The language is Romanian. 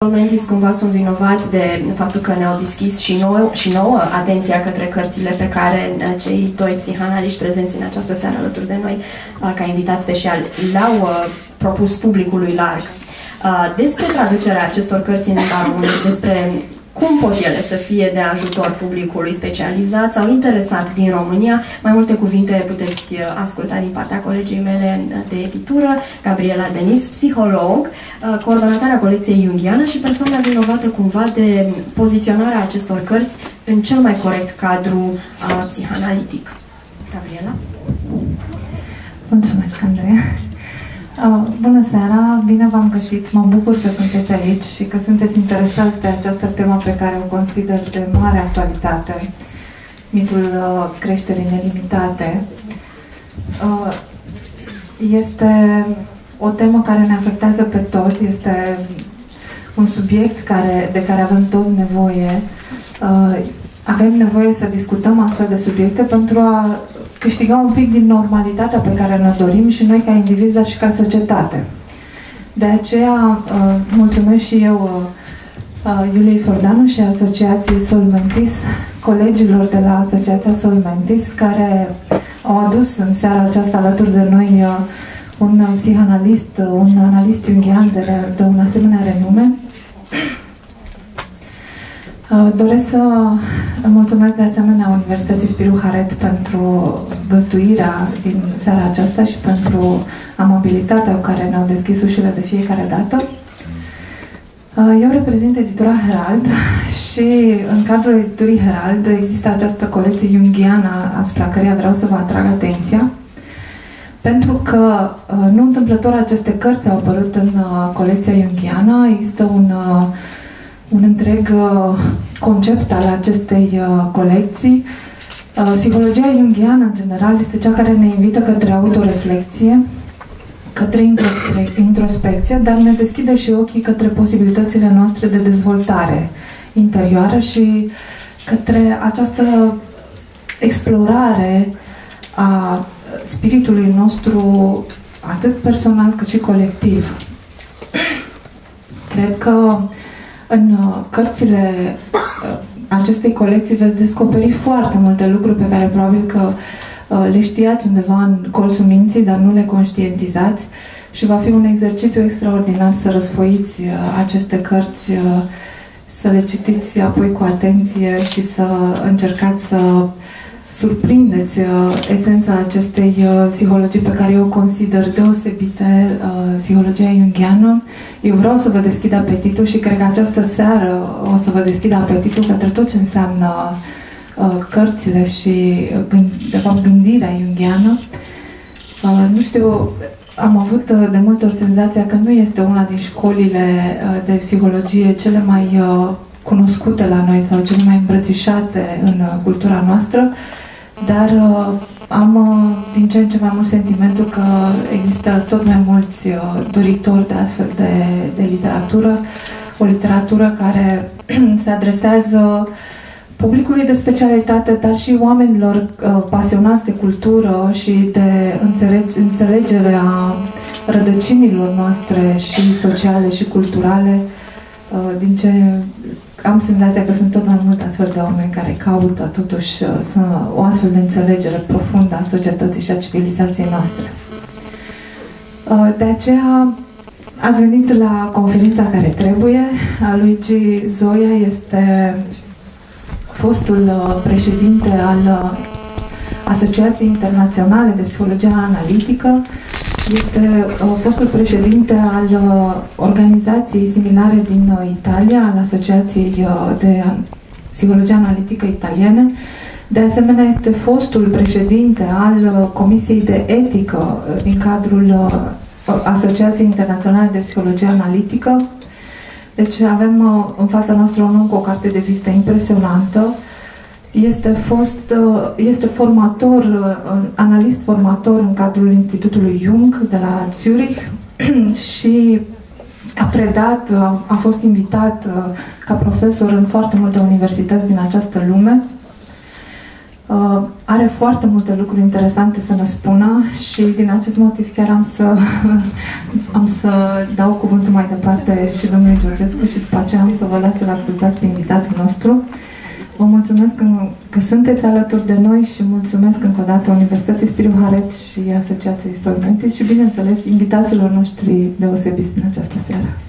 Solmentis cumva sunt vinovați de faptul că ne-au deschis și nouă atenția către cărțile pe care cei doi psihanaliști prezenți în această seară alături de noi, ca invitați speciali, le-au propus publicului larg. Despre traducerea acestor cărți în limba română și despre cum pot ele să fie de ajutor publicului specializat sau interesat din România. Mai multe cuvinte puteți asculta din partea colegii mele de editură, Gabriela Denis, psiholog, coordonatoarea colecției Jungiană și persoana vinovată cumva de poziționarea acestor cărți în cel mai corect cadru psihanalitic. Gabriela? Mulțumesc, Andreea! Bună seara, bine v-am găsit, mă bucur că sunteți aici și că sunteți interesați de această temă pe care o consider de mare actualitate, mitul creșterii nelimitate. Este o temă care ne afectează pe toți, este un subiect de care avem toți nevoie. Avem nevoie să discutăm astfel de subiecte pentru a câștiga un pic din normalitatea pe care ne dorim și noi ca indivizi, dar și ca societate. De aceea mulțumesc și eu Iuliei Fordanu și Asociației Solmentis, colegilor de la Asociația Solmentis, care au adus în seara aceasta alături de noi un psihanalist, un analist jungian de un asemenea renume. Doresc să mulțumesc de asemenea Universității Spiru Haret pentru găzduirea din seara aceasta și pentru amabilitatea cu care ne-au deschis ușile de fiecare dată. Eu reprezint editura Herald și în cadrul editurii Herald există această colecție jungiană asupra căreia vreau să vă atrag atenția, pentru că nu întâmplător aceste cărți au apărut în colecția jungiană. Există un întreg concept al acestei colecții. Psihologia jungiană, în general, este cea care ne invită către autoreflexie, către introspecție, dar ne deschide și ochii către posibilitățile noastre de dezvoltare interioară și către această explorare a spiritului nostru, atât personal cât și colectiv. Cred că în cărțile acestei colecții veți descoperi foarte multe lucruri pe care probabil că le știați undeva în colțul minții, dar nu le conștientizați, și va fi un exercițiu extraordinar să răsfoiți aceste cărți, să le citiți apoi cu atenție și să încercați să surprindeți esența acestei psihologii pe care eu o consider deosebite, psihologia jungiană. Eu vreau să vă deschid apetitul și cred că această seară o să vă deschid apetitul către tot ce înseamnă cărțile și, de fapt, gândirea jungiană. Nu știu, am avut de multe ori senzația că nu este una din școlile de psihologie cele mai cunoscute la noi sau cele mai îmbrățișate în cultura noastră, dar am din ce în ce mai mult sentimentul că există tot mai mulți doritori de astfel de literatură, o literatură care se adresează publicului de specialitate, dar și oamenilor pasionați de cultură și de înțelegerea rădăcinilor noastre și sociale și culturale. Din ce am senzația că sunt tot mai mult astfel de oameni care caută totuși o astfel de înțelegere profundă a societății și a civilizației noastre. De aceea ați venit la conferința care trebuie. Luigi Zoia este fostul președinte al Asociației Internaționale de Psihologie Analitică. Este fostul președinte al organizației similare din Italia, al Asociației de Psihologie Analitică Italiene. De asemenea, este fostul președinte al Comisiei de Etică din cadrul Asociației Internaționale de Psihologie Analitică. Deci avem în fața noastră un om cu o carte de vizită impresionantă. Este formator, analist formator în cadrul Institutului Jung de la Zurich și a predat, a fost invitat ca profesor în foarte multe universități din această lume. Are foarte multe lucruri interesante să ne spună și din acest motiv chiar am să dau cuvântul mai departe și domnului Georgescu și după aceea am să vă las să-l ascultați pe invitatul nostru. Vă mulțumesc că sunteți alături de noi și mulțumesc încă o dată Universității Spiriu Haret și Asociației Solmentis și, bineînțeles, invitațiilor noștri deosebiți din această seară.